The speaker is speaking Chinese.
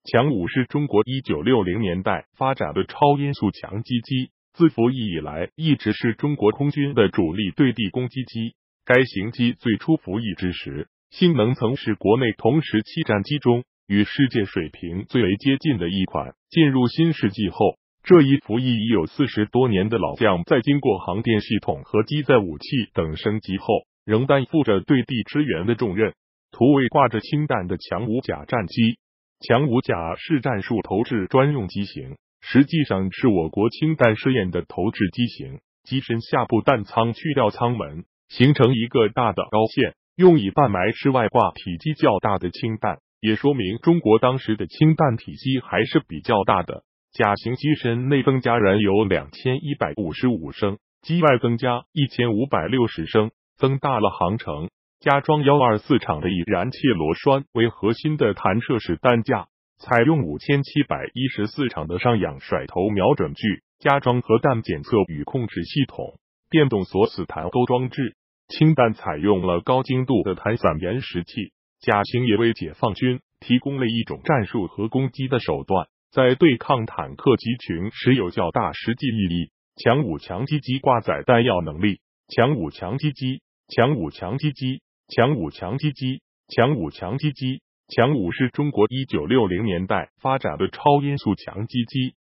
强五是中国1960年代发展的超音速强击机，自服役以来一直是中国空军的主力对地攻击机。该型机最初服役之时，性能曾是国内同时期战机中与世界水平最为接近的一款。进入新世纪后，这一服役已有40多年的老将，在经过航电系统和机载武器等升级后，仍担负着对地支援的重任。图为挂着氢弹的强五甲战机。强五甲是战术投掷专用机型，实际上是我国氢弹试验的投掷机型。机身下部弹舱去掉舱门，形成一个大的高线，用以半埋室外挂体积较大的氢弹，也说明中国当时的氢弹体积还是比较大的。甲型机身内增加燃油2155升，机外增加1560升，增大了航程。加装124场的以燃气螺栓为核心的弹射式弹架，采用5714场的上仰甩头瞄准具，加装核弹检测与控制系统、电动锁死弹钩装置。氢弹采用了高精度的弹伞延时器。甲型也为解放军提供了一种战术和攻击的手段，在对抗坦克集群时有较大实际意义。强五强击机挂载弹药能力。强五强击机。强五强击机。强五强击机。强五强击机。强五是中国1960年代发展的超音速强击机，